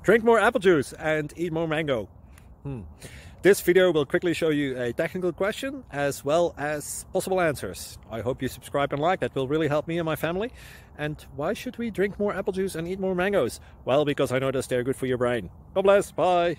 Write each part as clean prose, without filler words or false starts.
Drink more apple juice and eat more mango. This video will quickly show you a technical question as well as possible answers. I hope you subscribe and like, that will really help me and my family. And why should we drink more apple juice and eat more mangoes? Well, because I noticed they're good for your brain. God bless, bye.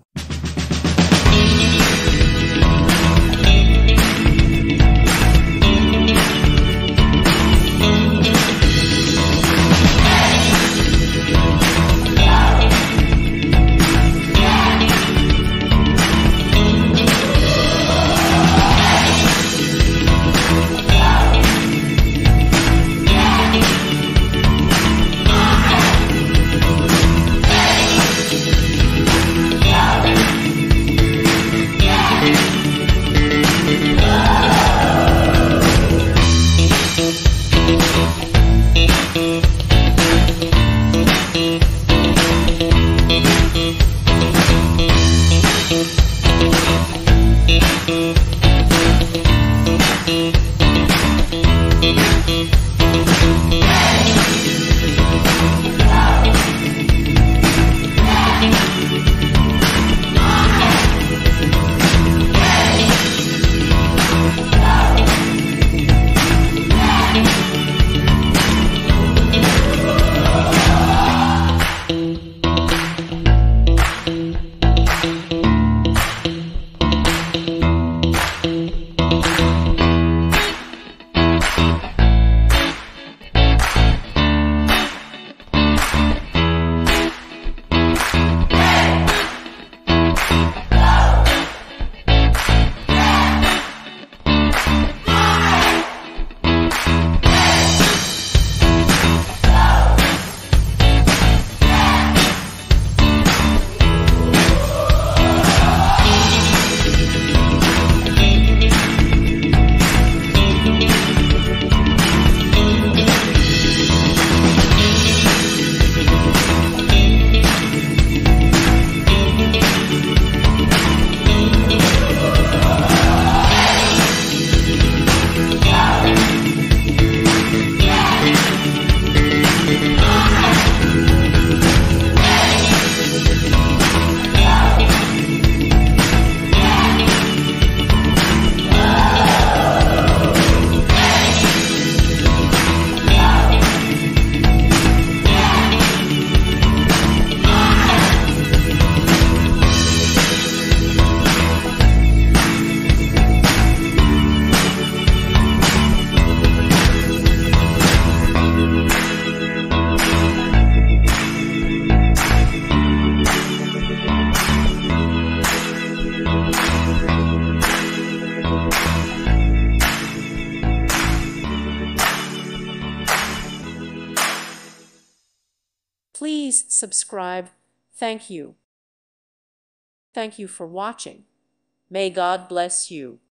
Please subscribe. Thank you. Thank you for watching. May God bless you.